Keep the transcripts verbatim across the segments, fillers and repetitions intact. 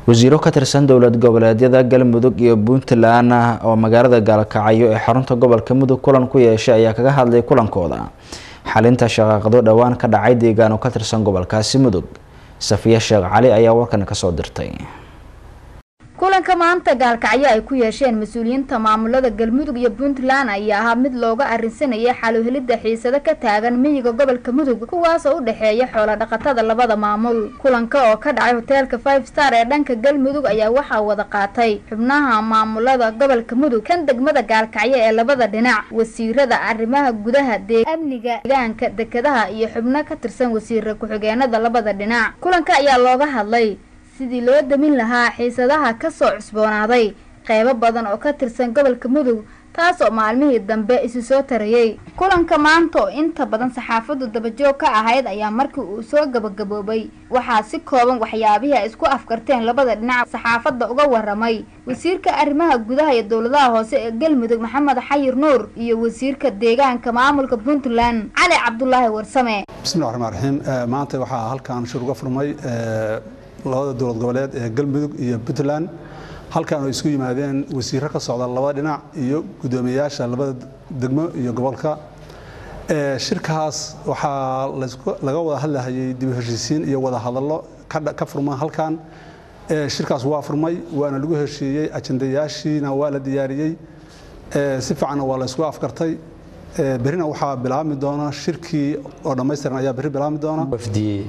wasiiro ka tirsan dowlad goboleedyada Galmudug iyo Puntland oo magaalada Gaalkacyo ee xarunta gobolka Mudug kulan ku yeeshay ayaa kaga hadlay kulankooda xalinta shaqaqado dhawaan ka dhacay deegaan ka tirsan gobolkaasi Mudug. Safiya Sheekh Cali ayaa warkan ka soo dirtay. kulanka maanta Gaalkacyo ay ku yeesheen mas'uuliyiinta maamulada Galmudug iyo Puntland ayaa ahaa mid looga arinsanayay xal u helidda xiisado ka taagan miyiga gobolka Mudug kuwaas oo u dhaxeeya xoolo dhaqatada labada maamul. Kulanka oo ka dhacay hoteelka five star ee dhanka Galmudug ayaa waxa wada qaatay xubnaha maamulada gobolka Mudug kan degmada Gaalkacyo ee labada dhinac, wasiirada arrimaha gudaha, amniga, deegaanka, dekedaha iyo xubno ka tirsan wasiirka ku-xigeenada labada dhinac. Kulanka ayaa looga hadlay sidii loo damin lahaa xiisadaha ka soo cusboonaaday qaybo badan oo ka tirsan gobolka Mudug taas oo maalmihii dambe isu soo tarayay. Kulanka maanta oo inta badan saxaafadu dabajoog ka ahayd ayaa markii uu soo gabagaboobay waxaa si kooban waxyaabihii ay isku afkarteen labada dhinac saxaafada uga waramay wasiirka arrimaha gudaha iyo dawladaha hoose ee Galmudug Maxamed Xayir Nuur iyo wasiirka deegaanka maamulka Puntland Cali Cabdullaahi Warsame. Bismillaahi Rahmaani Rahiim. Maanta waxaa halkaan shir uga furmay labada dowlad goboleed ee Galmudug iyo Puntland halkaan oo isku yimaadeen wasiirro ka socda labada dhinac iyo gudoomiyaasha labada degmo iyo gobolka. ee shirkaas waxaa laga wada hadlayay dib u heshiisiin iyo wada hadallo ka furma halkaan. ee shirkaas waa furmay waana lagu heshiiyay ajendayaashiina waa la diyaariyay ee si fiican waa la isku afkartay. ee berina waxaa bilaabmi doona shirkii oo dhameystiran ayaa beri bilaabmi doona. wafdi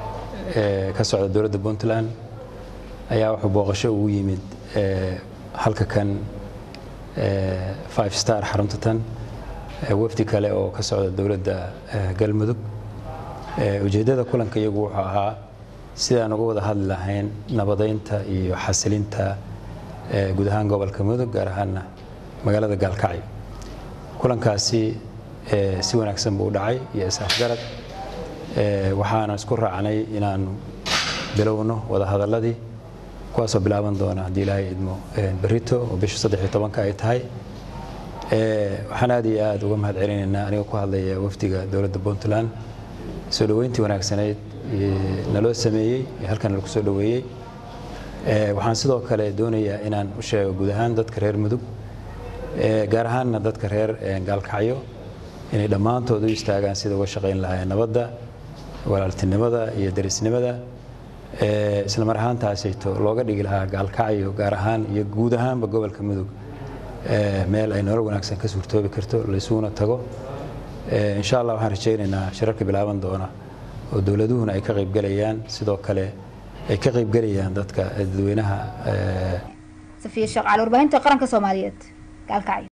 ka socda dowladda Puntland ayaa wuxuu booqasho ugu yimid halka kan five star xarunta tan wafdi kale oo ka socda dowladda Galmudug. ujeedada kulanka iyagu wuxuu ahaa sidaan uga wada hadli lahayn nabadeynta iyo xasilinta guud ahaan gobolka Mudug gaar ahaan magaalada Gaalkacyo. kulankaasi si wanaagsan buu u dhacay iyo isafgarad waxaan isku raacnay inaan bilowno wada hadaladii kuwaasoo bilaaban doona hadii Ilaahay idmo berito oo bisha saddex iyo toban ay tahay. ee waxaan aad iyo aad uga mahadcelinaynaa aniga ku hadlaya wafdiga dowladda Puntland soo dhaweyntii wanaagsaneyd naloo sameeyay halkan lagu soo dhaweeyay. ee waxaan sidoo kale doonayaa inaan u sheego guud ahaan dadka reer Mudug ee gaar ahaan dadka reer Gaalkacyo inay dhammaantood u istaagaan sida uga shaqeyn lahaayeen nabadda, walaaltinimada iyo derisnimada ee isla mar ahaantaasayto looga dhigi lahaa Gaalkacyo gaar ahaan iyo guud ahaanba gobolka Mudug ee meel ay nolol wanaagsan ka suurtoobi karto la isuuna tago. ee insha Allah waxaan rajaynaynaa shirarka bilaaban doona oo dawladuhuna ay ka qayb galayaan sidoo kale ay ka qayb galayaan dadka dadweynaha. ee Safiya Sheekh Cali, warbaahinta qaranka Soomaaliyeed, Gaalkacyo.